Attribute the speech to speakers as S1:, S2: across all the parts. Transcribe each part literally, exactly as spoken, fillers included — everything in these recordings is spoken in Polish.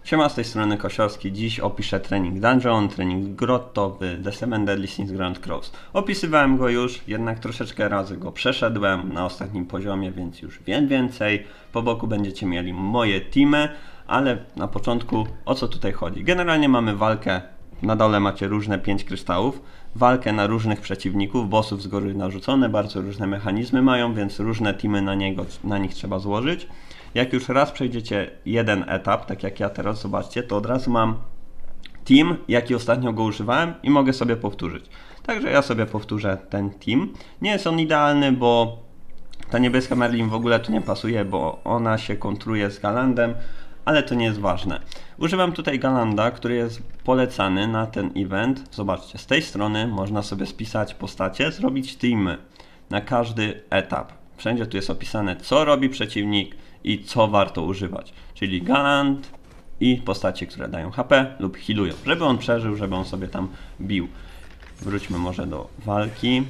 S1: Siema, z tej strony Kosiorski. Dziś opiszę trening Dungeon, trening grottowy, The Seven Deadly Sins Grand Cross. Opisywałem go już, jednak troszeczkę razy go przeszedłem na ostatnim poziomie, więc już wiem więcej. Po boku będziecie mieli moje teamy, ale na początku o co tutaj chodzi? Generalnie mamy walkę, na dole macie różne pięć kryształów, walkę na różnych przeciwników, bossów z góry narzucone, bardzo różne mechanizmy mają, więc różne teamy na, niego, na nich trzeba złożyć. Jak już raz przejdziecie jeden etap, tak jak ja teraz, zobaczcie, to od razu mam team, jaki ostatnio go używałem i mogę sobie powtórzyć. Także ja sobie powtórzę ten team. Nie jest on idealny, bo ta niebieska Merlin w ogóle tu nie pasuje, bo ona się kontruje z Galandem, ale to nie jest ważne. Używam tutaj Galanda, który jest polecany na ten event. Zobaczcie, z tej strony można sobie spisać postacie, zrobić teamy na każdy etap. Wszędzie tu jest opisane, co robi przeciwnik i co warto używać. Czyli Galand i postacie, które dają H P lub healują, żeby on przeżył, żeby on sobie tam bił. Wróćmy może do walki.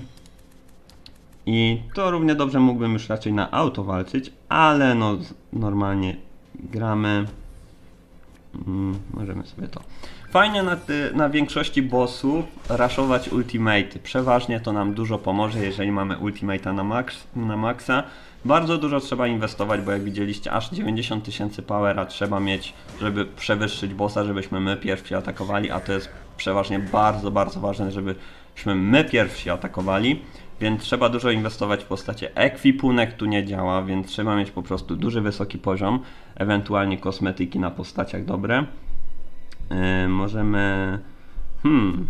S1: I to równie dobrze mógłbym już raczej na auto walczyć, ale no normalnie gramy. Hmm, możemy sobie to. Fajnie na, ty, na większości bossów raszować ultimate. Przeważnie to nam dużo pomoże, jeżeli mamy ultimate'a na, max, na maksa. Bardzo dużo trzeba inwestować, bo jak widzieliście, aż dziewięćdziesiąt tysięcy powera trzeba mieć, żeby przewyższyć bossa, żebyśmy my pierwsi atakowali, a to jest przeważnie bardzo, bardzo ważne, żebyśmy my pierwsi atakowali. Więc trzeba dużo inwestować w postacie. Ekwipunek tu nie działa, więc trzeba mieć po prostu duży, wysoki poziom, ewentualnie kosmetyki na postaciach dobre. Yy, możemy... Hmm...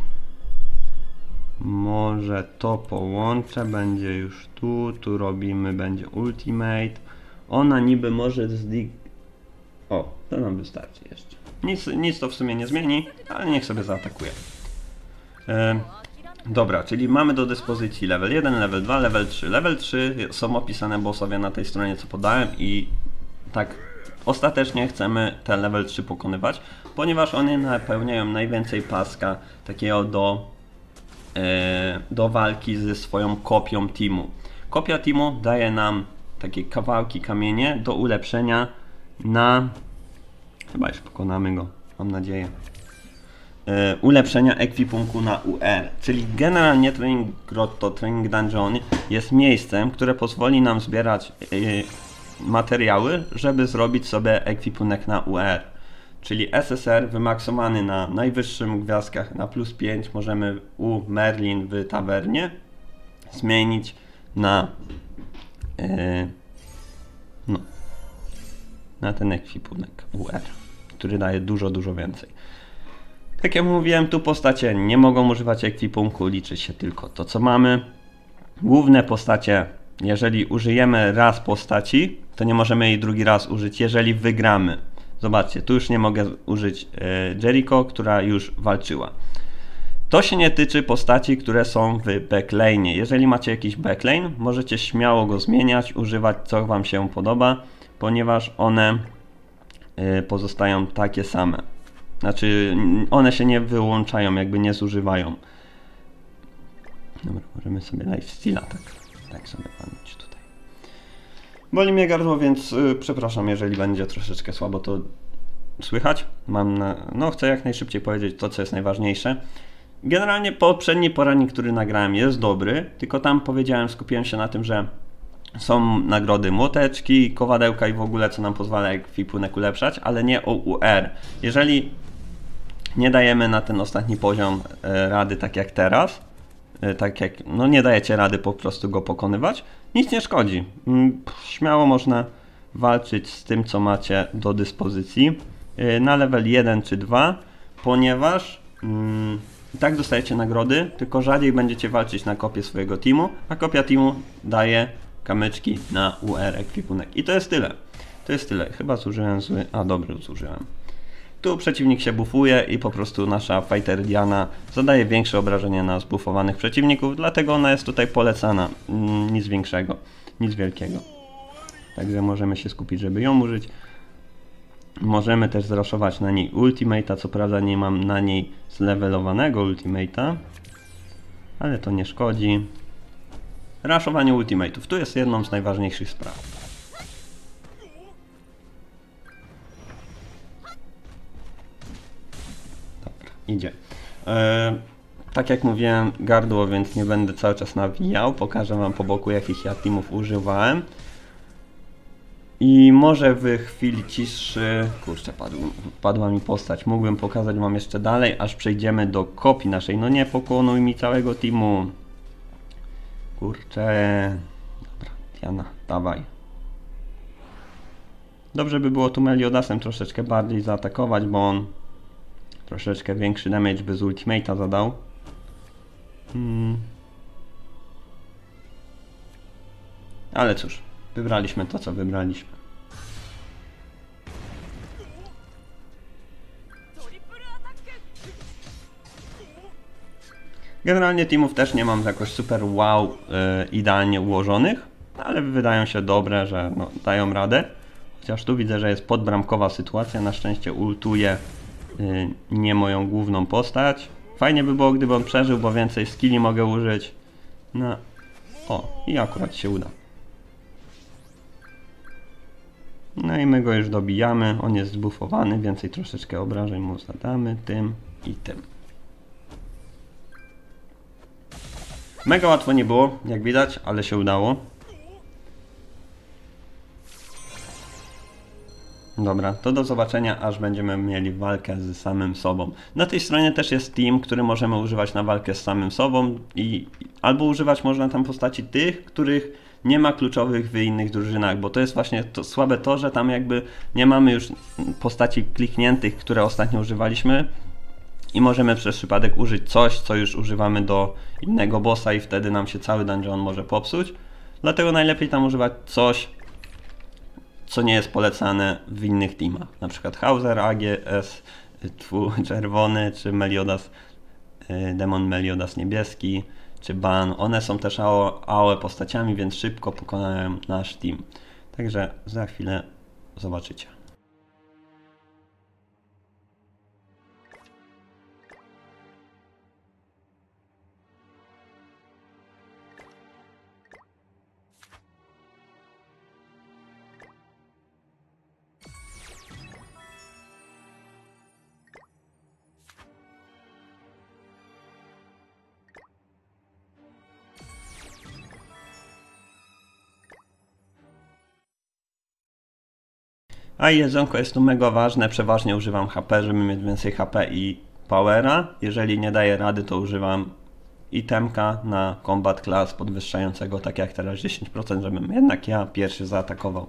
S1: Może to połączę, będzie już tu, tu robimy, będzie ultimate. Ona niby może zdig... O, to nam wystarczy jeszcze. Nic, nic to w sumie nie zmieni, ale niech sobie zaatakuje. Yy, dobra, czyli mamy do dyspozycji level jeden, level dwa, level trzy. Level trzy są opisane bossowie na tej stronie, co podałem, i tak ostatecznie chcemy ten level trzy pokonywać, ponieważ one napełniają najwięcej paska takiego do do walki ze swoją kopią teamu. Kopia teamu daje nam takie kawałki kamienie do ulepszenia na... Chyba już pokonamy go, mam nadzieję. Yy, ulepszenia ekwipunku na U R. Czyli generalnie trening grotto, trening dungeon jest miejscem, które pozwoli nam zbierać yy, materiały, żeby zrobić sobie ekwipunek na U R. Czyli S S R wymaksowany na najwyższym gwiazdkach na plus pięć możemy u Merlin w tawernie zmienić na yy, no, na ten ekwipunek U R, który daje dużo, dużo więcej. Tak jak mówiłem, tu postacie nie mogą używać ekwipunku, liczy się tylko to, co mamy. Główne postacie, jeżeli użyjemy raz postaci, to nie możemy jej drugi raz użyć, jeżeli wygramy. Zobaczcie, tu już nie mogę użyć e, Jericho, która już walczyła. To się nie tyczy postaci, które są w backlane. Jeżeli macie jakiś backlane, możecie śmiało go zmieniać, używać co wam się podoba, ponieważ one e, pozostają takie same. Znaczy, one się nie wyłączają, jakby nie zużywają. Dobra, możemy sobie lifestyle'a tak, tak sobie pamięć tutaj. Boli mnie gardło, więc yy, przepraszam, jeżeli będzie troszeczkę słabo to słychać. Mam na... No, chcę jak najszybciej powiedzieć to, co jest najważniejsze. Generalnie poprzedni poradnik, który nagrałem, jest dobry, tylko tam powiedziałem, skupiłem się na tym, że są nagrody młoteczki, kowadełka i w ogóle, co nam pozwala ekwipunek ulepszać, ale nie o U R. Jeżeli nie dajemy na ten ostatni poziom e, rady tak jak teraz, e, tak jak, no nie dajecie rady po prostu go pokonywać, nic nie szkodzi. Śmiało można walczyć z tym, co macie do dyspozycji na level jeden czy dwa, ponieważ mm, i tak dostajecie nagrody, tylko rzadziej będziecie walczyć na kopię swojego teamu, a kopia teamu daje kamyczki na U R ekwipunek. I to jest tyle. To jest tyle. Chyba zużyłem zły... A, dobrze zużyłem. Tu przeciwnik się bufuje i po prostu nasza fighter Diana zadaje większe obrażenia na zbufowanych przeciwników, dlatego ona jest tutaj polecana. Nic większego, nic wielkiego. Także możemy się skupić, żeby ją użyć. Możemy też zraszować na niej ultimate'a, co prawda nie mam na niej zlevelowanego ultimate'a, ale to nie szkodzi. Raszowanie ultimate'ów, tu jest jedną z najważniejszych spraw. idzie. E, tak jak mówiłem, gardło, więc nie będę cały czas nawijał. Pokażę wam po boku, jakich ja teamów używałem. I może w chwili ciszy... Kurczę, padł, padła mi postać. Mógłbym pokazać wam jeszcze dalej, aż przejdziemy do kopii naszej. No nie pokonuj mi całego teamu. Kurczę... Dobra, Diana, dawaj. Dobrze by było tu Meliodasem troszeczkę bardziej zaatakować, bo on troszeczkę większy damage by z ultimate'a zadał. Hmm. Ale cóż, wybraliśmy to, co wybraliśmy. Generalnie teamów też nie mam jakoś super wow yy, idealnie ułożonych, ale wydają się dobre, że no, dają radę. Chociaż tu widzę, że jest podbramkowa sytuacja, na szczęście ultuje yy, nie moją główną postać. Fajnie by było, gdyby on przeżył, bo więcej skilli mogę użyć. No, o, i akurat się uda. No i my go już dobijamy, on jest zbufowany, więcej troszeczkę obrażeń mu zadamy, tym i tym. Mega łatwo nie było, jak widać, ale się udało. Dobra, to do zobaczenia, aż będziemy mieli walkę z samym sobą. Na tej stronie też jest team, który możemy używać na walkę z samym sobą i albo używać można tam postaci tych, których nie ma kluczowych w innych drużynach, bo to jest właśnie to słabe to, że tam jakby nie mamy już postaci klikniętych, które ostatnio używaliśmy i możemy przez przypadek użyć coś, co już używamy do innego bossa i wtedy nam się cały dungeon może popsuć. Dlatego najlepiej tam używać coś, co nie jest polecane w innych teamach. Na przykład Hauser, A G S, tfu, czerwony, czy Meliodas, Demon Meliodas niebieski, czy Ban. One są też A O E postaciami, więc szybko pokonają nasz team. Także za chwilę zobaczycie. A jedzonko jest tu mega ważne, przeważnie używam H P, żeby mieć więcej H P i powera. Jeżeli nie daję rady, to używam itemka na combat class podwyższającego, tak jak teraz dziesięć procent, żebym jednak ja pierwszy zaatakował.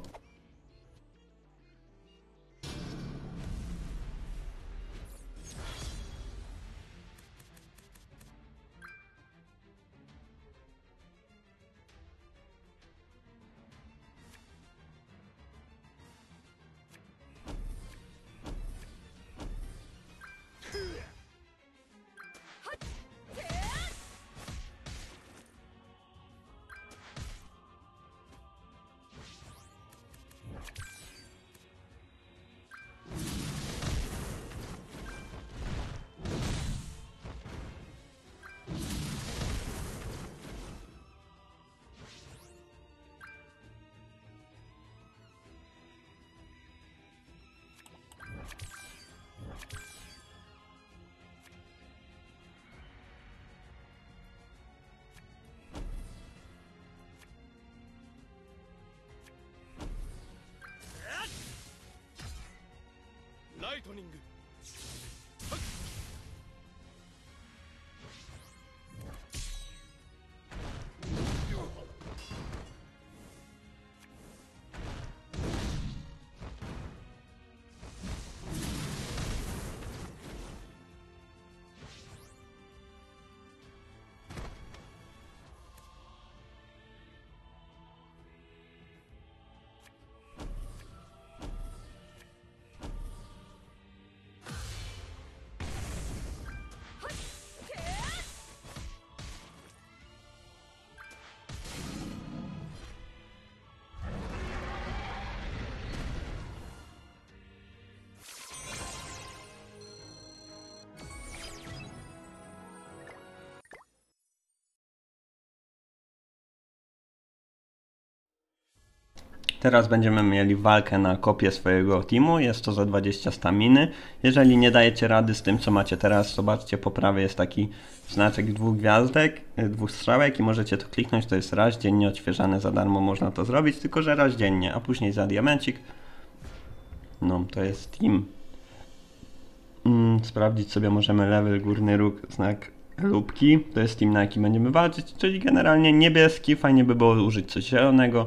S2: Lightning.
S1: Teraz będziemy mieli walkę na kopię swojego teamu, jest to za dwadzieścia staminy. Jeżeli nie dajecie rady z tym, co macie teraz, zobaczcie, po prawej jest taki znaczek dwóch gwiazdek, dwóch strzałek i możecie to kliknąć, to jest raz dziennie odświeżane, za darmo można to zrobić, tylko że raz dziennie, a później za diamencik, no to jest team. Hmm, sprawdzić sobie możemy level, górny róg, znak lubki, to jest team, na jaki będziemy walczyć, czyli generalnie niebieski, fajnie by było użyć coś zielonego.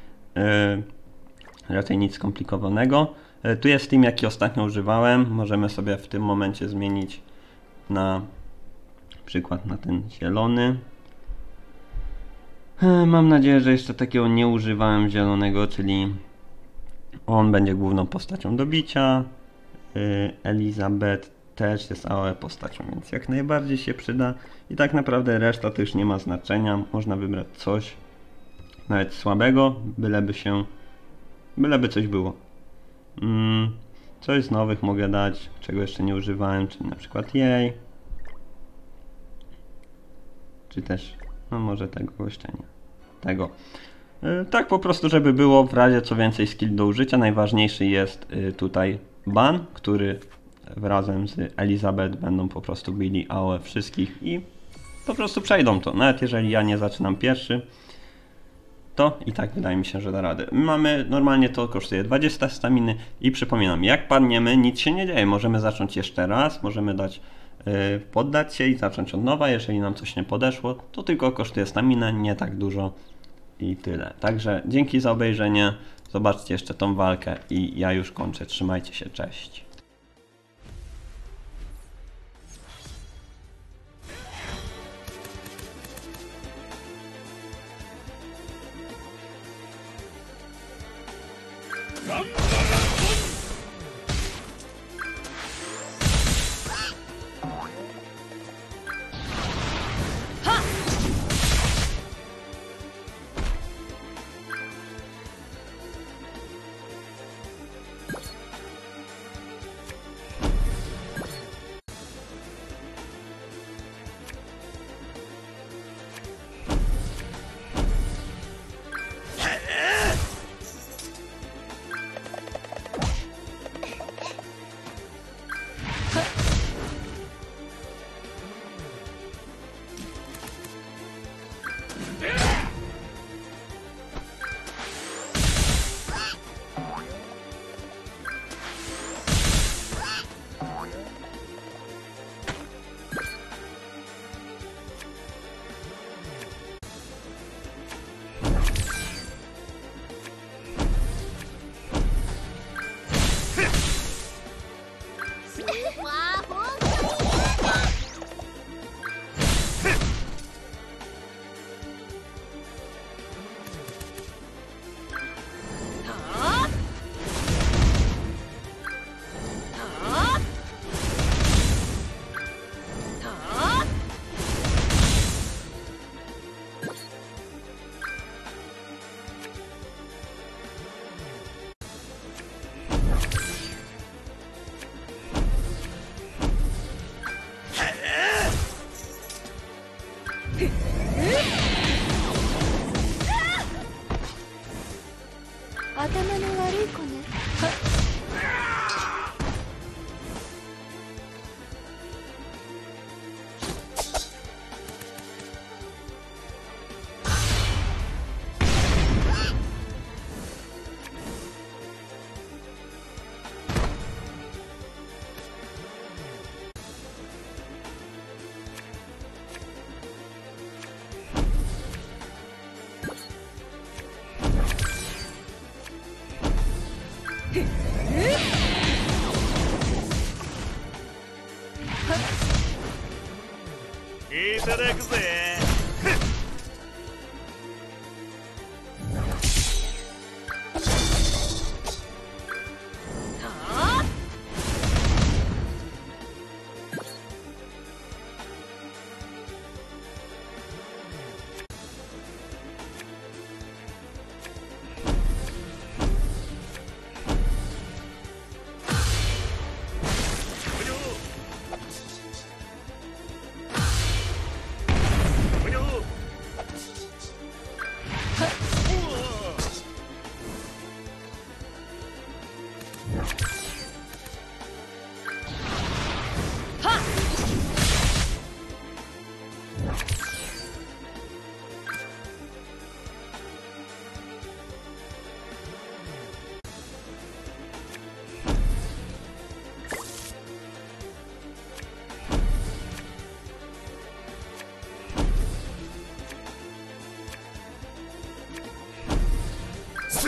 S1: Yy, raczej nic skomplikowanego. Yy, tu jest team, jaki ostatnio używałem. Możemy sobie w tym momencie zmienić na przykład na ten zielony. Yy, mam nadzieję, że jeszcze takiego nie używałem zielonego, czyli on będzie główną postacią do bicia. Yy, Elizabeth też jest A O E postacią, więc jak najbardziej się przyda. I tak naprawdę reszta to już nie ma znaczenia. Można wybrać coś nawet słabego, byleby się, byleby coś było. Mm, coś z nowych mogę dać, czego jeszcze nie używałem, czyli na przykład jej. Czy też, no może tego gościa nie. Tego. Yy, tak po prostu, żeby było w razie co więcej skill do użycia. Najważniejszy jest yy, tutaj ban, który razem z Elizabeth będą po prostu bili A O E wszystkich i po prostu przejdą to. Nawet jeżeli ja nie zaczynam pierwszy, to i tak wydaje mi się, że da radę. Mamy, normalnie to kosztuje dwadzieścia staminy i przypominam, jak padniemy, nic się nie dzieje. Możemy zacząć jeszcze raz, możemy dać, yy, poddać się i zacząć od nowa. Jeżeli nam coś nie podeszło, to tylko kosztuje staminę, nie tak dużo i tyle. Także dzięki za obejrzenie, zobaczcie jeszcze tą walkę i ja już kończę. Trzymajcie się, cześć.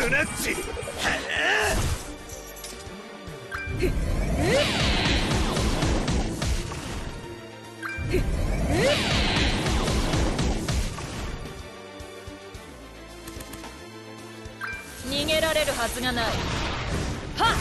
S2: ナッチ。
S3: 逃げられるはずがない。はっ。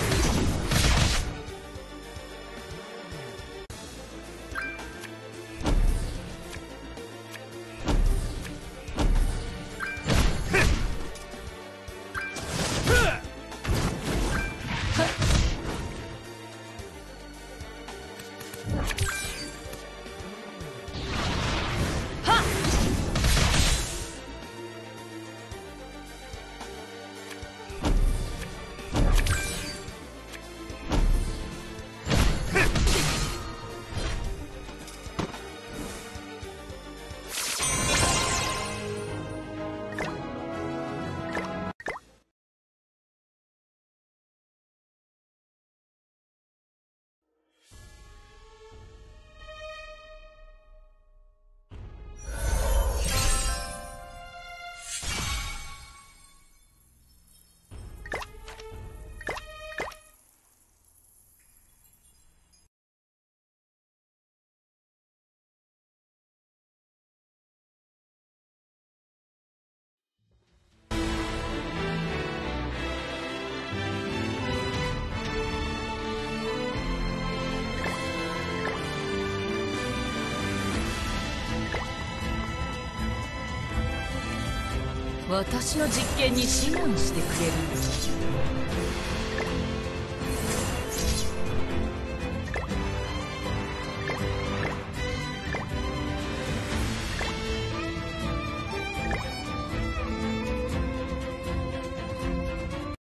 S3: 私の実験に志願してくれる？